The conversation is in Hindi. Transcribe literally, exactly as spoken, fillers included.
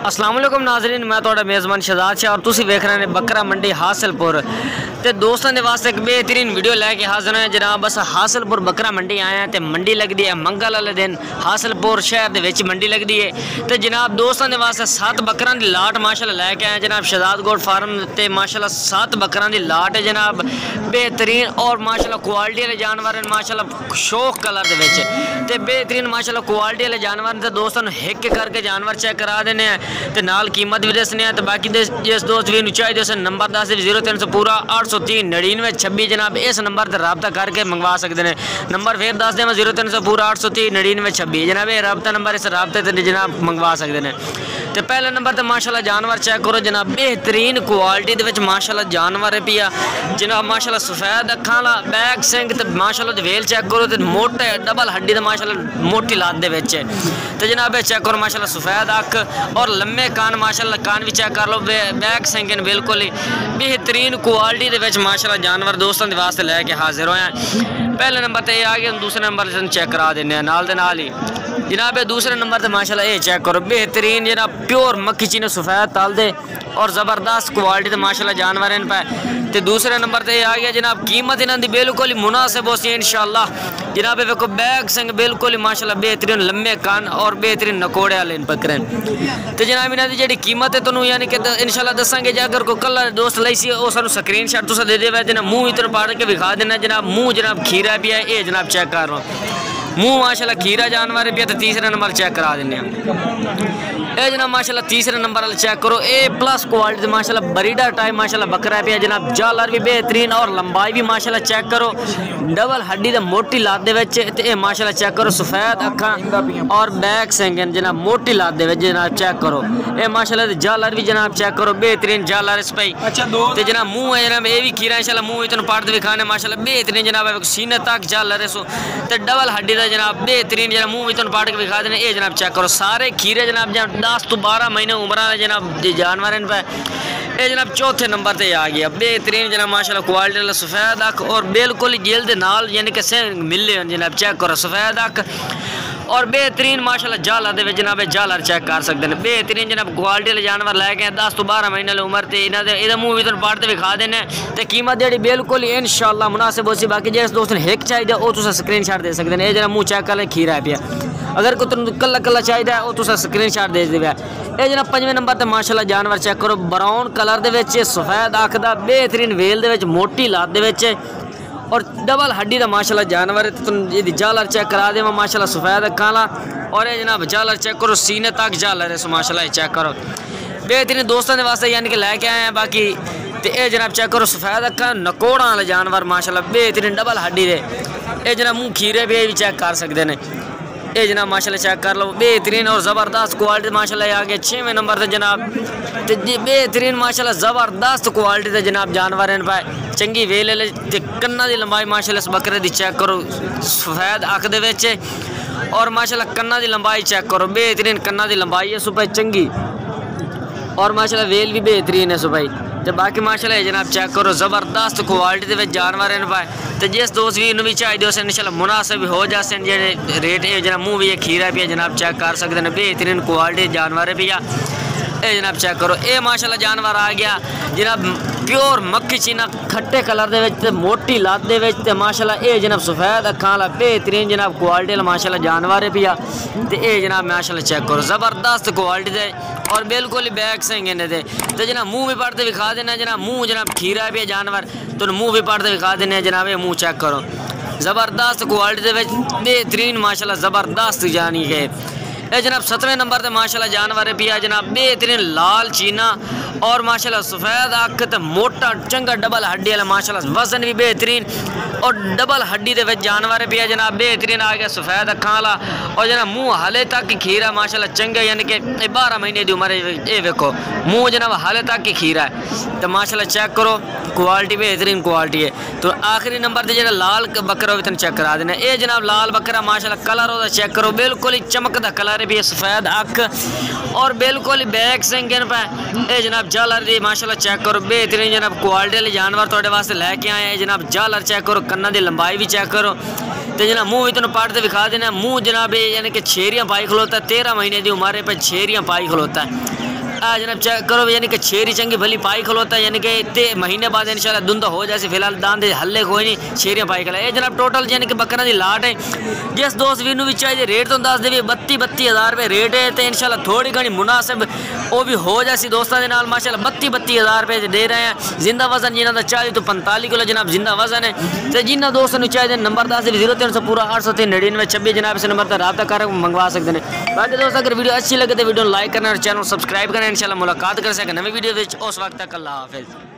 अस्सलाम वालेकुम नाज़रीन, मैं थोड़ा मेज़बान शहजाद शाह और तुसी वेख रहे हैं बकरा मंडी हासिलपुर। तो दोस्तों के वास्ते एक बेहतरीन वीडियो लैके हाजिर हैं जनाब। बस हासिलपुर बकरा मंडी आए हैं तो मंडी लगती है मंगल वाले दिन हासिलपुर शहर के विच मंडी लगती है। तो जनाब दोस्तों के वास्ते सत्त बकरा की लाट माशाल्लाह लैके आए जनाब शहजाद गोट फार्म ते माशाल्लाह सत्त बकरा की लाट है जनाब बेहतरीन और माशाल्लाह क्वालिटी वाले जानवर हैं माशाल्लाह शौक कलर के विच ते बेहतरीन माशाल्लाह क्वालिटी वाले जानवर तो दोस्तों हिक करके जानवर चेक करा देने हैं तो नाल कीमत भी दसने तो बाकी जिस दोस्त भी चाहिए उस नंबर दस जीरो तीन सौ पूरा आठ सौ तीन नड़िनवे छब्बी जनाब इस नंबर पर रबता करके मंगवा सकते हैं। नंबर फिर दस दें जीरो तीन सौ पूरा आठ सौ तीन नड़िनवे छब्बी जनाब ये रबता नंबर इस रबते से जनाब मंगवा सकते हैं। तो पहले नंबर तो माशाल्लाह जानवर चेक करो जनाब बेहतरीन क्वालिटी के माशाल्लाह जानवर है पिया जनाब माशाल्लाह सफेद अखा वाला बैग सिंह तो माशाल्लाह वेल चेक करो तो मोटे डबल हड्डी तो माशाल्लाह मोटी लात दे विच तो जनाब चेक करो माशाल्लाह सफेद अख और लम्बे कान माशाल्लाह कान भी चेक कर लो बैग सिंह बिल्कुल ही बेहतरीन क्वालिटी के माशाल्लाह जानवर दोस्तों के वास्ते लैके हाजिर होए हैं। पहले नंबर तो ये आ गया, दूसरे नंबर से चेक करा देने नाल दे नाल ही जनाब दूसरे नंबर तो माशाल्लाह ये चेक करो बेहतरीन जनाब प्योर मक्खी चीने सफेद ताल दे और ज़बरदस्त क्वालिटी तो माशाल्लाह जानवर इन पे। तो दूसरे नंबर तो ये आ गया जनाब कीमत इन्हों की बिल्कुल ही मुनासिब होती है इंशाल्लाह जनाब देखो बैग सिंह बिल्कुल ही माशाल्लाह बेहतरीन लम्बे कान और बेहतरीन नकोड़े वाले बकरे। तो जनाब इन्हों की जी कीमत है तुम यानी कि इंशाल्लाह दसांगे जो अगर कोई कल दोस्त लाई सी वो सू स्क्रीन शॉट तुम दे देवे जनाब मूँह इतना पाड़ के विखा देना जनाब मूँह जनाब खीरा भी है ये जनाब चेक कर रहा मूँह माशाल्लाह खीरा जानवर भी है। तो तीसरे नंबर चेक करा देने ये जनाब माशाल्लाह तीसरे नंबर वाले चेक करो ए प्लस क्वालिटी माशाल्लाह बरीडा टाइप माशाल्लाह बकरा पे जनाब जालर भी बेहतरीन और लंबाई भी माशाल्लाह चेक करो डबल हड्डी तो मोटी लात दे विच ते माशाल्लाह चेक करो सफेद अखा और बैक सिंह जनाब मोटी लात दे विच जनाब चेक करो ये माशाल्लाह जालर भी जनाब चेक करो बेहतरीन जालर इस पे ते जनाब मुँह है जनाब ये भी खीरा इंशाल्लाह मुँह इतना पाड़ दिखाने माशाल्लाह बेहतरीन जनाब सीने तक जालर सो ते डबल हड्डी का जनाब बेहतरीन जनाब मुँह इतना पाड़ के दिखा देने ये जनाब चेक करो सारे खीरे जनाब जनाब दस तो बारह महीने उम्र जनाब जानवर इन पे ये जनाब चौथे नंबर पे आ गया बेहतरीन जनाब माशाल्लाह क्वालिटी वाला सफेद अख और बिल्कुल जल्द नाल यानी कि सिंह मिले जनाब चेक करो सफेद अख और बेहतरीन माशाल्लाह जाला दे जनाब जालर चेक कर सकते हैं बेहतरीन जनाब क्वालिटी वाले जानवर लैके दस तो बारह महीने उम्र से इन्होंने मूँह भी तुम पाड़ के विखा देने तो कीमत जी बिल्कुल ही इंशाल्लाह मुनासिब होती बाकी जिस दोस्त ने हिक चाहिए वो तुम स्क्रीन शॉट दे सकते हैं ये जरा मूँह चेक कर ले खीरा पिया अगर कोई तुम कला कला चाहिए वो तुम स्क्रीन शॉट दे देवे ये जनाब पंजवें नंबर पर माशाल्लाह जानवर चेक करो ब्राउन कलर के सफेद अख का बेहतरीन वेल के मोटी लात के और डबल हड्डी का माशाल्लाह जानवर तुम ये जालर चेक करा दे माशाल्लाह सफेद अखा वाला और ये जनाब जालर चेक करो सीने तक जालर है माशाल्लाह चेक करो बेहतरीन दोस्तों के वास्ते यानी कि लैके आए हैं। बाकी तो ये जनाब चेक करो सफेद अखा नकोड़ा वाले जानवर माशाल्लाह बेहतरीन डबल हड्डी दे ये जनाब मूँह खीरे भी चेक कर सकते हैं ये जनाब माशाल्लाह चेक कर लो बेहतरीन और ज़बरदस्त क्वालिटी माशाल्लाह आ गया छवें नंबर से जनाब तो बेहतरीन माशाल्लाह ज़बरदस्त क्वालिटी के जनाब जानवर इन पाए चंगी वेल कन्ना की लंबाई माशाल्लाह इस बकरे की चेक करो सफेद अख दे और माशाल्लाह कन्ना की लंबाई चेक करो बेहतरीन कन्ना की लंबाई है सुबह चंगी और माशाल्लाह वेल भी बेहतरीन है सुबह तो बाकी माशाल्लाह जनाब चेक करो ज़बरदस्त क्वालिटी के जानवर इन पाए तो जिस दोस्त भी इन्होंने भी चाहिए उसे इंशाल्लाह मुनासिब हो जाते जे रेट है जनाब मूँह भी खीरा भी है जनाब चेक कर सकते हैं बेहतरीन क्वालिटी जानवर भी है ये जनाब चेक करो ये माशाल्लाह जानवर आ गया जनाब प्योर मक्खी चीना खट्टे कलर के मोटी लात के माशाल्लाह ये जनाब सफेद अखा वाला बेहतरीन जनाब क्वालिटी वाला माशाल्लाह जानवर भी आ तो ये जनाब माशाल्लाह चेक करो ज़बरदस्त क्वालिटी दे और बिल्कुल ही बैग सिंह इन्हें दे तो जनाब मुँह भी पढ़ते दिखा देना जनाब मुँह जनाब खीरा भी है जानवर तो मुँह भी पढ़ते दिखा देने जनाब ये मुँह चेक करो ज़बरदस्त क्वालिटी बेहतरीन माशाल्लाह ज़बरदस्त जानी है। ये जनाब सतवें नंबर पर माशाल्लाह जानवर भी है जनाब बेहतरीन लाल चीना और माशाल्लाह सफेद अख तो मोटा चंगा डबल हड्डी वाला माशाल्लाह वजन भी बेहतरीन और डबल हड्डी के जानवर भी है जनाब बेहतरीन आ गया सफेद अखा वाला और जनाब मुँह हाले तक ही खीरा माशाल्लाह चंगा यानी कि बारह महीने की उम्र ये वेखो मुँह जनाब हाले तक ही खीरा है तो माशाल्लाह चेक करो क्वालिटी बेहतरीन क्वालिटी है। तो आखिरी नंबर पर जो लाल बकरा भी तुम चेक करा देना ये जनाब लाल बकरा माशाल्लाह कलर वो चेक करो बिल्कुल ही चमकदा कलर भी है सफेद अख और बिल्कुल ही बैक सिंह पे ये जनाब जालर दी माशाल्लाह चेक करो बेहतरीन जनाब क्वालिटी वाले जानवर थोड़े वास्ते लैके आए हैं जनाब जालर चेक करो कन्ना की लंबाई भी चेक करो तो जनाब मुँह भी तुम पाड़ के दिखा देना मुँह जनाब यानी कि छेरियाँ पाई खलोता है तेरह महीने की उम्र पर छेरियाँ पाई खलोता है आ जनाब चेक करो यानी कि शेर ही चंगी भली पाई खलोता है यानी कि इतने महीने बाद इंशाल्लाह धुंधा हो जाए फिलहाल दान दे हल्ले कोई नहीं शेरियां पाई खला ये जनाब टोटल यानी कि बकरा की लाट है। जिस दोस्त भी भी चाहिए रेट तो दस दे बत्ती बत्ती हज़ार रुपये रेट है तो इंशाल्लाह थोड़ी घनी मुनासिब वो भी हो जाए दोस्तों के नाल माशाल्लाह बत्ती बत्ती हज़ार रुपये दे रहे हैं। जिंदा वजन जिन्हों का चालीस तो पैंतालीस किलो जनाब जिंदा वजन है। तो जिन्होंने दोस्तों को चाहिए नंबर दस जीरो तीन सौ पूरा आठ सौ तीन नड़िनवे छब्बीस जनाब इस नंबर पर रब्ता कर मंगवा सकते हैं। बाकी दोस्तों अगर वीडियो अच्छी लगे तो वीडियो लाइक करना और चैनल सब्सक्राइब करना। इंशाल्लाह मुलाकात कर सके नवी वीडियो उस वक्त तक अल्लाह हाफिज़।